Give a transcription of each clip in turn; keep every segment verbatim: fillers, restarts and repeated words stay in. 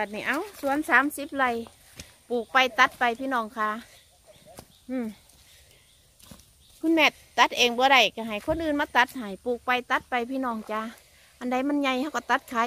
บัดนี้เอาสวนสามสิบไร่ปลูกไปตัดไปพี่น้องค่ะอืมคุณแม่ตัดเองบ่ได้ก็ให้คนอื่นมาตัดให้ปลูกไปตัดไปพี่น้องจ้าอันใดมันใหญ่เขาก็ตัดขาย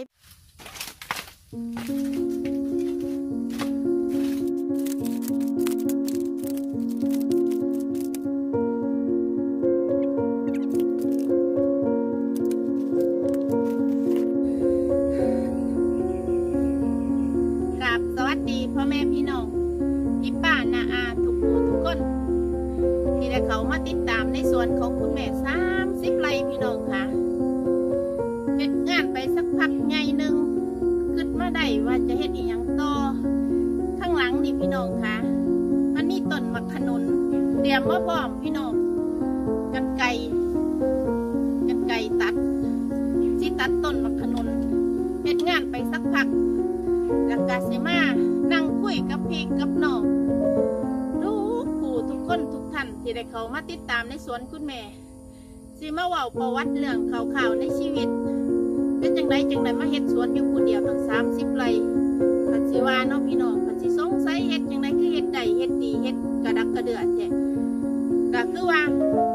สวัสดีพ่อแม่พี่น้องพี่ป้านาอาทุกผู้ทุกคนที่ได้เขามาติดตามในสวนของคุณแม่สามสิบไร่พี่น้องค่ะเฮ็ดงานไปสักพักไงหนึ่งคิดมาได้ว่าจะเฮ็ดอีกอย่างต่อข้างหลังนี่พี่น้องค่ะมันมีต้นมะขนุนเตรียมมาพร้อมพี่น้องกันไก่กันไก่ตัดที่ตัดต้นมะขนุนเฮ็ดงานไปสักพักแล้วก็สิมานั่งคุยกับพี่กับน้องทุกผู้ทุกคนทุกท่านที่ได้เขามาติดตามในสวนคุณแม่สิมาเว้าประวัติเรื่องข่าวๆในชีวิตเป็นจังไดจังไดมาเฮ็ดสวนอยู่ผู้เดียวตั้งสามสิบไร่ปัจจุบันน้องพี่น้องปัจจุสงสัยเฮ็ดจังไดคือเฮ็ดได้เฮ็ดดีเฮ็ดกระดักกระเดือดแท้ก็คือว่า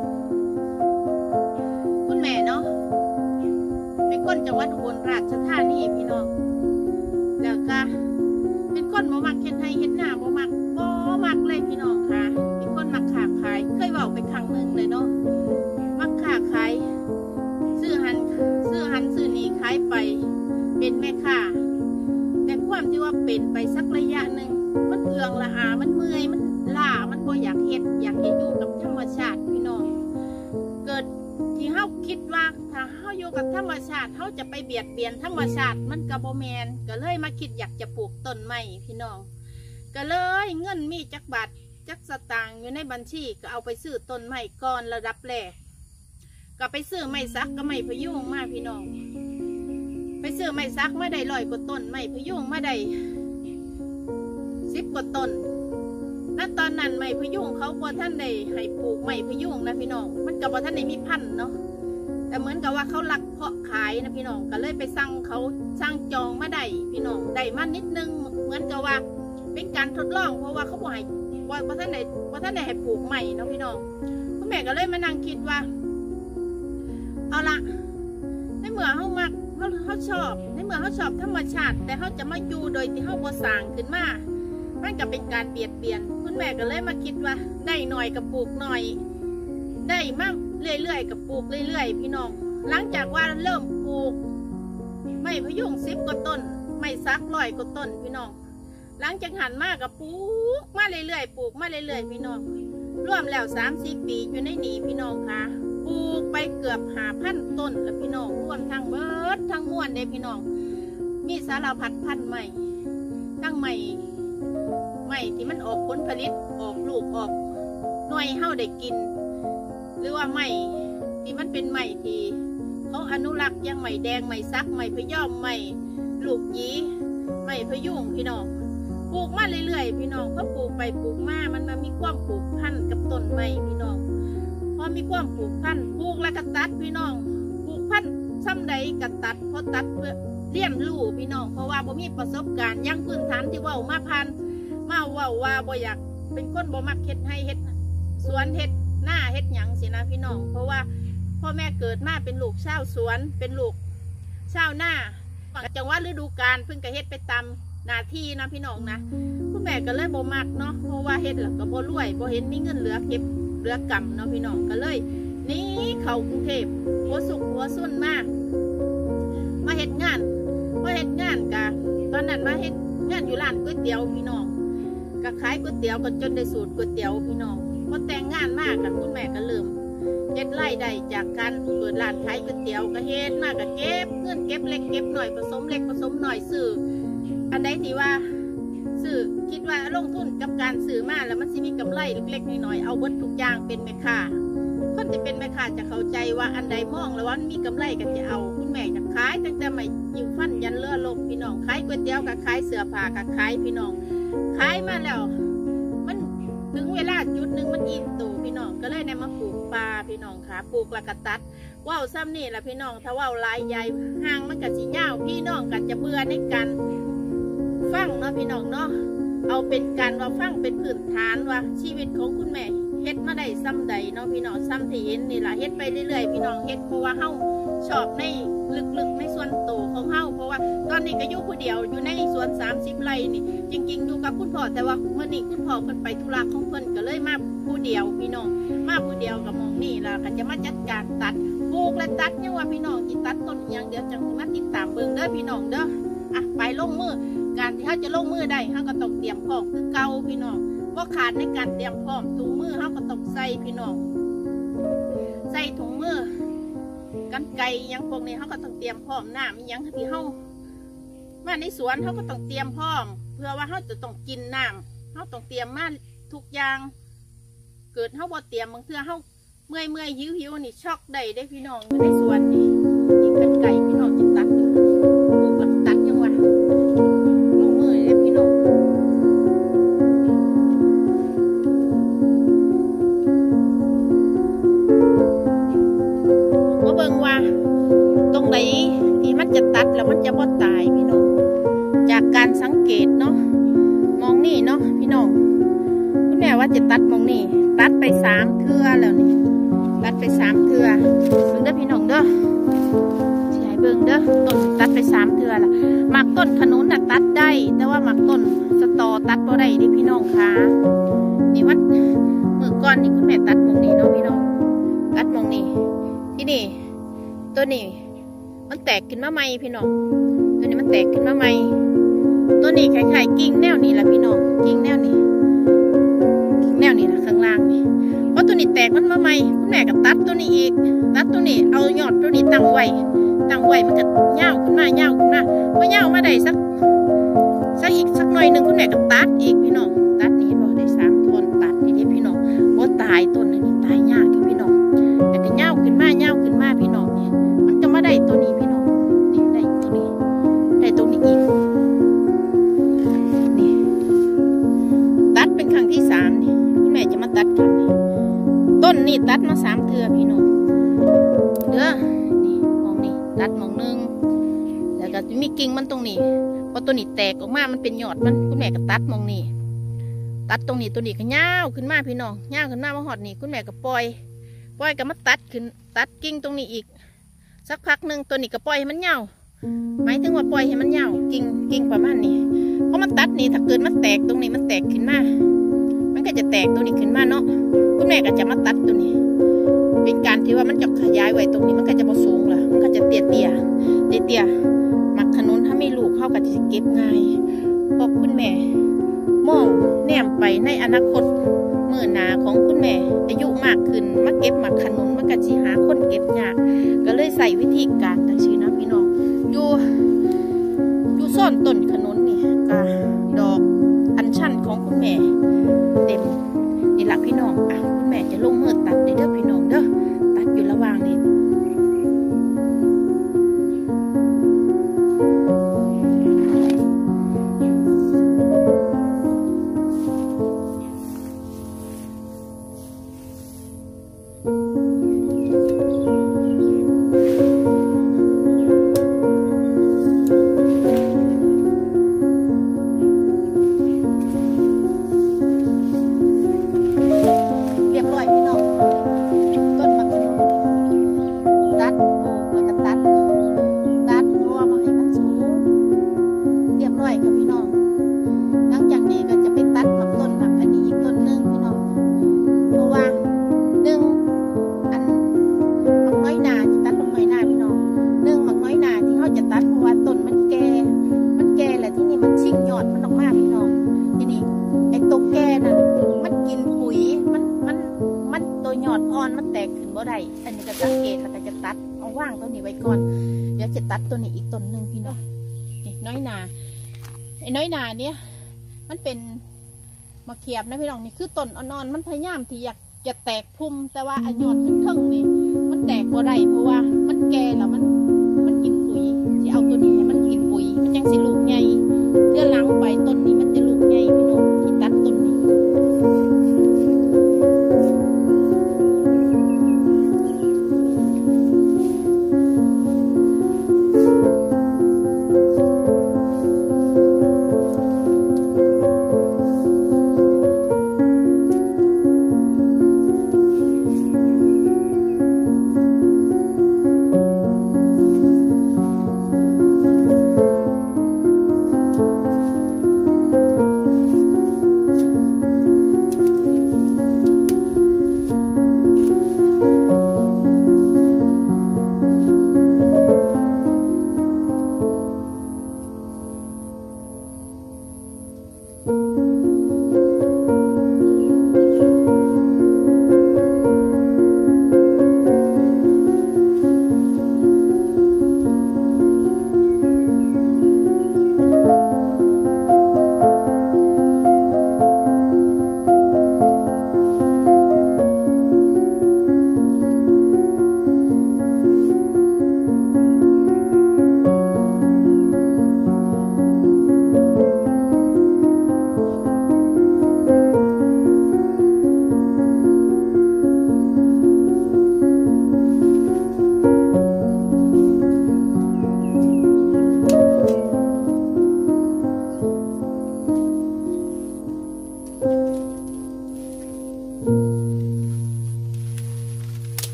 คุณแม่เนาะเป็นคนจังหวัดอุบลราชธานีพี่น้องแล้วก็เป็นคนบ่มักเฮ็ดไร่เฮ็ดนาบ่มักบ่มักเลยพี่น้องค่ะเป็นคนมักค้าขายเคยเว้าไปครั้งนึงเลยเนาะมักค้าขายซื้อหันซื้อหันซื้อนี้ขายไปเป็นแม่ค้าแต่ความที่ว่าเป็นไปสักระยะหนึ่งมันเอืองละอามันเมื่อยมันล้ามันบ่อยากเฮ็ดอยากเฮ็ดอยู่กับธรรมชาติพี่น้องเกิดที่เฮาคิดว่าถ้าเฮาอยู่กับธรรมชาติเฮาจะไปเบียดเบียนธรรมชาติมันก็บ่แม่นก็เลยมาคิดอยากจะปลูกต้นไม้พี่น้องก็เลยเงินมีจักบาทจักสตางค์อยู่ในบัญชีก็เอาไปซื้อต้นไม้ก่อนระดับแรกก็ไปซื้อไม้ซักก็ไม้พยุงมาพี่น้องไปซื้อไม้ซักมาได้ร้อยกว่าต้นไม้พยุงมาได้สิบกว่าต้นณตอนนั้นไม้พยุงเขาพอท่านได้ให้ปลูกไม้พยุงนะพี่น้องมันกับพอท่านได้มีพันธุ์เนาะแต่เหมือนกับว่าเขาลักเพาะขายนะพี่น้องก็เลยไปสั่งเขาสั่งจองมาได้พี่น้องได้มานิดนึงเหมือนกับว่าเป็นการทดลองเพราะว่าเขาบอกให้ว่าพอท่านได้พอท่านได้ให้ปลูกใหม่เนาะพี่น้องพ่อแม่ก็เลยมานั่งคิดว่าเอาละในเมื่อเขามักเขาเขาชอบในเมื่อเขาชอบธรรมชาติแต่เขาจะมาอยู่โดยที่เขาบ่สร้างขึ้นมามันก็เป็นการเบียดเบียนคุณแม่ก็เลยมาคิดว่าได้หน่อยกับปลูกหน่อยได้มากเรื่อยๆกับปลูกเรื่อยๆพี่น้องหลังจากว่าเริ่มปลูกไม่พยุงสิบกว่าต้นไม่ซักร้อยกว่าต้นพี่น้องหลังจากหันมากับปลูกมาเรื่อยๆปลูกมาเรื่อยๆพี่น้องรวมแล้วสามสี่ปีอยู่ในนี้พี่น้องค่ะปลูกไปเกือบหาพันต้นแล้วพี่น้องรวมทั้งเบิดทั้งม้วนเลยพี่น้องมีสารพัดพันธุ์ใหม่ทั้งใหม่ใหม่ที่มันออกผลผลิตออกลูกออกหน่วยเฮาได้กินหรือว่าใหม่ที่มันเป็นใหม่ที่เขาอนุรักษ์ยังใหม่แดงใหม่ซักใหม่พย่อมใหม่ลูกยีใหม่พยุงพี่น้องปลูกมาเรื่อยๆพี่น้องก็ปลูกไปปลูกมามันมามีความปลูกพันธุ์กับต้นใหม่พี่น้องพอมีความปลูกพันธุ์ปลูกแล้วก็ตัดพี่น้องปลูกพันธุ์ซ้ำใดก็ตัดพอตัดเพื่อเลี้ยงลูกพี่น้องเพราะว่าบ่มีประสบการณ์ยังพื้นฐานที่ว่ามาพันมาว่าว่าบ่อยากเป็นคนบ่มักเฮ็ดให้เฮ็ดสวนเฮ็ดหน้าเฮ็ดหยังสินะพี่น้องเพราะว่าพ่อแม่เกิดมาเป็นลูกชาวสวนเป็นลูกชาวหน้าจังหวะฤดูกาลเพิ่งก็เฮ็ดไปตามหน้าที่นะพี่น้องนะคุณแม่ก็เลยบ่มักเนาะเพราะว่าเฮ็ดแล้วก็บ่รวยบ่เห็นมีเงินเหลือเก็บเหลือกำเนาะพี่น้องก็เลยนี่เข้ากรุงเทพหัวสุกหัวสุ่นมากมาเฮ็ดงานมาเฮ็ดงานกะตอนนั้นมาเฮ็ดงานอยู่ร้านก๋วยเตี๋ยวพี่น้องก็ขายก๋วยเตี๋ยวก็จนได้สูตรก๋วยเตี๋ยวพี่น้องพอแต่งงานมากกับคุณแม่ก็เริ่มเฮ็ดไร่ได้จากการเปิดร้านขายก๋วยเตี๋ยวก็เฮ็ดมากก็เก็บเงินเก็บเล็กเก็บหน่อยผสมเล็กผสมหน่อยซื้ออันใดที่ว่าซื้อคิดว่าลงทุนกับการซื้อมาแล้วมันสิมีกำไรเล็กๆน้อยๆเอาวัตถุกอย่างเป็นแม่ค้าคนที่เป็นแม่ค้าจะเข้าใจว่าอันใดมองแล้วว่ามีกำไรก็จะเอาคุณแม่จะขายตั้งแต่ไม่ยิงฟันยันเลือลมพี่น้องขายก๋วยเตี๋ยวกับขายเสื้อผ้ากับขายพี่น้องขายมาแล้วมันถึงเวลาจุดหนึ่งมันอิ่มตูพี่น้องก็เลยได้มาปลูกปลาพี่น้องค่ะปลูกละกะตัดว่าวซ้ำนี่แหละพี่น้องถ้าว่าวลายใหญ่ห่างมันกับสีเงาพี่น้องกันจะเบื่อในกันฟังเนาะพี่น้องเนาะเอาเป็นการว่าฟังเป็นพื้นฐานว่าชีวิตของคุณแม่เฮ็ดมาได้ซ้ำใดเนาะพี่น้องซ้ำที่เห็นนี่ล่ะเฮ็ดไปเรื่อยๆพี่น้องเฮ็ดเพราะว่าเฮาชอบในลึกๆในส่วนโตของเฮาเพราะว่าตอนนี้ก็อยู่ผู้เดียวอยู่ในสวนสามสิบไร่นี่จริงๆอยู่กับคุณพ่อแต่ว่าเมื่อนี้คุณพ่อเพิ่นไปธุระของเพิ่นก็เลยมาผู้เดียวพี่น้องมาผู้เดียวกับมองนี่ล่ะก็จะมาจัดการตัดปลูกและตัดยังว่าพี่น้องที่ตัดต้นอย่างเดียวจังมาติดตามเบิ่งเด้อพี่น้องเด้ออ่ะไปลงมือการที่เขาจะลงมือได้เขาก็ต้องเตรียมพร้อมคือเก่าพี่น้องว่าขาดในการเตรียมพร้อมถุงมือเขาก็ต้องใส่พี่น้องใส่ถุงมือกันไก่ยังพวกนี้เขาก็ต้องเตรียมพร้อมน้ำยังที่เขามาในสวนเขาก็ต้องเตรียมพร้อมเพื่อว่าเขาจะต้องกินน้ำเขาต้องเตรียมมาทุกอย่างเกิดเขาบ่เตรียมบางเทื่อเขาเมื่อยเมื่อยหิวหิวนี่ช็อกได้ได้พี่น้องอยู่ในสวนนี่ยิงกันไก่พี่น้องจิตตัดปลูกแล้วตัดยังวะลงมือเลยพี่น้องว่าเบิ่งว่าตรงไหนที่มันจะตัดแล้วมันจะบ่ตายพี่น้องจากการสังเกตเนาะมองนี่เนาะพี่น้องคุณแม่ว่าจะตัดมองนี่ตัดไปสามเทื่อแล้วนี่ตัดไปสามเทื่อเบิ่งเด้อพี่น้องเด้อใช่เบิ่งเด้อต้นตัดไปสามเทื่อละหมักต้นขนุนน่ะตัดได้แต่ว่าหมักต้นสตอตัดบ่ได้ดิพี่น้องค่ะนี่วัดมือก่อนนี่คุณแม่ตัดมองนี่เนาะพี่น้องตัดมองนี่ที่นี่ตัวนี้มันแตกขึ้นมาใหม่พี่น้องตัวนี้มันแตกขึ้นมาใหม่ตัวนี้คล้ายๆกิ่งแนวนี้แหละพี่น้องกิ่งแนวนี้กิ่งแนวนี้นะข้างล่างนี่เพราะตัวนี้แตกมันมาใหม่คุณแม่ก็ตัดตัวนี้อีกตัดตัวนี้เอายอดตัวนี้ตั้งไว้ตั้งไว้มันก็เน่าขึ้นมาเน่าขึ้นมาพอเน่ามาได้สักสักอีกสักหน่อยหนึ่งคุณแม่ก็ตัดอีกพี่น้องตัดนี่บอกได้สามทนตัดนี่เด้พี่น้องว่าตายต้นนี้ตายยากอยู่พี่น้องแต่ก็เน่าขึ้นมาเน่าขึ้นมาพี่น้องนี่มันจะมาได้ตัวนี้พี่น้องนี่ได้ตัวนี้ได้ตัวนี้อีกนี่ตัดเป็นครั้งที่สามนี่คุณแม่จะมาตัดครั้งนี้ต้นนี่ตัดมาสามเทือพี่น้องเด้อนี่มองนี่ตัดมองนึงแล้วก็มีกิ่งมันตรงนี้พอตัวนี้แตกออกมามันเป็นยอดมันคุณแม่ก็ตัดมองนี่ตัดตรงนี้ตัวนี้ก็ยาวขึ้นมาพี่น้องยาวขึ้นมามาหอดนี่คุณแม่ก็ปล่อยปล่อยก็มาตัดขึ้นตัดกิ่งตรงนี้อีกสักพักหนึ่งตัวนี้ก็ปล่อยให้มันยาวหมายถึงว่าปล่อยให้มันยาวกิ่งกิ่งประมาณนี้เพราะมันตัดนี่ถ้าเกิดมันแตกตรงนี้มันแตกขึ้นมามันก็จะแตกตัวนี้ขึ้นมาเนาะคุณแม่ก็จะมาตัดตัวนี้เป็นการที่ว่ามันจะขยายไว้ตรงนี้มันก็จะพอสูงละมันก็จะเตี้ยเตี้ยเตี้ยเตี้ยหมักขนุนถ้าไม่ลูกเข้าก็จะเก็บง่ายเพราะคุณแม่มองแนมไปในอนาคตเมื่อนาของคุณแม่อายุมากขึ้นมาเก็บหมักขนุนมันก็จะหาคนเก็บยากก็เลยใส่วิธีการต่างชีนะพี่น้องอยู่อยู่ซ่อนต้นขนุนนี่ก็ดอกอัญชันของคุณแม่เต็มนี่แหละพี่น้องอ่ะคุณแม่จะลงมือตัดเด้อพี่น้องเด้อตัดอยู่ระหว่างนี้อันนี้ก็สังเกตแล้วก็จะตัดเอาว่างตัวนี้ไว้ก่อนเดี๋ยวจะตัดตัวนี้อีกต้นหนึ่งพี่น้องนี่น้อยนาไอ้น้อยนาเนี้ยมันเป็นมะเขียบนะพี่น้องนี่คือต้นอ่อนๆมันพยายามที่อยากจะแตกพุ่มแต่ว่าอันยอดทึ่งๆนี่มันแตกบ่ได้เพราะว่ามันแก่แล้วมันมันกินปุ๋ยที่เอาตัวนี้ให้มันกินปุ๋ยมันยังสิลูกใหญ่เพื่อล้างไปต้นนี้มันจะลูกใหญ่พี่น้องที่ตัดต้นนี้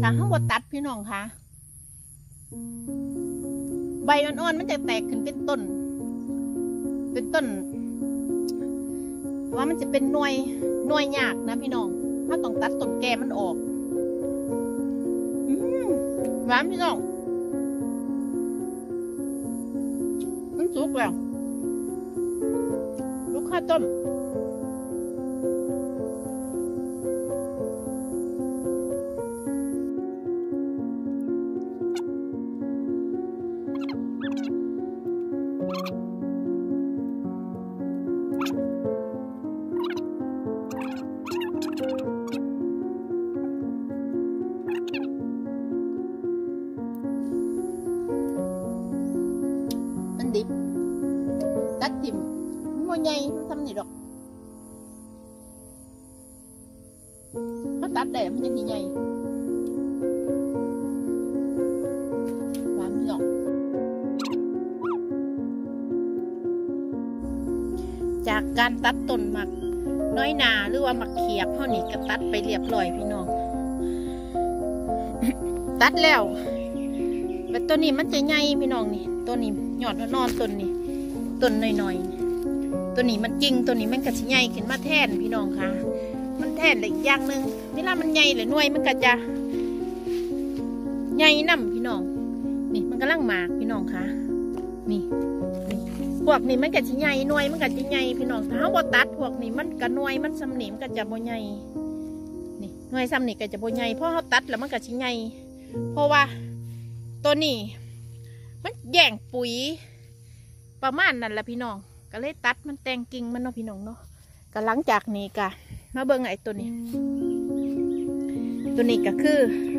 ถ้าเขาบดตัดพี่น้องค่ะใบอ่อนๆมันจะแตกขึ้นเป็นต้นเป็นต้นว่ามันจะเป็นหน่วยหน่วยยากนะพี่น้องถ้าต้องตัดต้นแก่มันออกหวานพี่น้องมันสุกแล้วลูกข้าวต้มดิบตัดทิมมันใหญ่ทำนี่ดอกเขาตัดได้มันยังใหญ่หวานพี่น้องจากการตัดต้นหมักน้อยนาหรือว่าหมักเขียบเท่านี้ก็ตัดไปเรียบร้อยพี่น้องตัดแล้วแต่ตัวนี้มันจะใหญ่พี่น้องนี่ตัวนี้หยอดนอนต้นนี้ต้นหน่อยๆตัวนี้มันจริงตัวนี้มันกระชิใหญ่ขึ้นมาแทนพี่น้องค่ะมันแทนเลยอีกอย่างหนึ่งเวลามันใหญ่เลยหน่วยมันก็จะใหญ่น้ำพี่น้องนี่มันกำลังหมากพี่น้องค่ะนี่นี่พวกนี้มันกระชิใหญ่หน่วยมันกระชิใหญ่พี่น้องถ้าเราตัดพวกนี้มันกระหน่วยมันสำนิมก็จะบ่ใหญ่นี่หน่วยสำนิมก็จะบ่ใหญ่เพราะเราตัดแล้วมันกระชิใหญ่เพราะว่าตัวนี้มันแย่งปุ๋ยประมาณนั้นแหละพี่น้องก็เลยตัดมันแต่งกิ่งมันเนาะพี่น้องเนาะก็หลังจากนี้ก็มาเบิ่งไอ้ตัวนี้ตัวนี้ก็คือ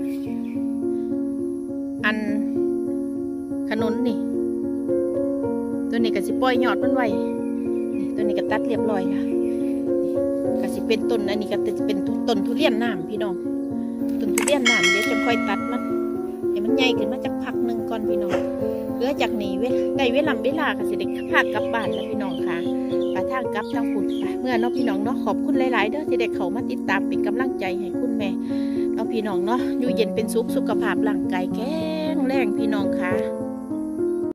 อันขนุนนี่ตัวนี้ก็สิปล่อยยอดมันไว้นี่ตัวนี้ก็ตัดเรียบร้อยค่ะก็สิเป็นต้นอันนี้ก็จะเป็นต้นทุเรียนน้ำพี่น้องต้นทุเรียนน้ำเดี๋ยวจะค่อยตัดมันให้มันใหญ่ขึ้นมาจากพักหนึ่งก่อนพี่น้องเหลือจากนี้ได้เวลาเวลาก็สิได้พากลับบ้านแล้วพี่น้องค่ะปะทางกลับทางคุณเมื่อน้องพี่น้องเนาะขอบคุณหลายๆเด้อที่ได้เขามาติดตามเป็นกำลังใจให้คุณแม่น้องพี่น้องเนาะอยู่เย็นเป็นสุขสุขภาพร่างกายแข็งแรงพี่น้องค่ะ